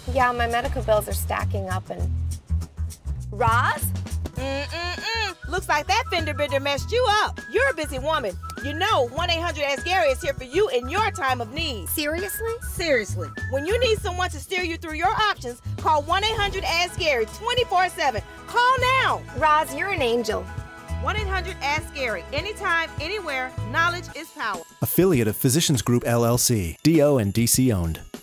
Yeah, my medical bills are stacking up and... Roz? Looks like that fender bender messed you up. You're a busy woman. You know 1-800-ASK-GARY is here for you in your time of need. Seriously? Seriously. When you need someone to steer you through your options, call 1-800-ASK-GARY 24/7. Call now. Roz, you're an angel. 1-800-ASK-GARY. Anytime, anywhere, knowledge is power. Affiliate of Physicians Group LLC, DO and DC owned.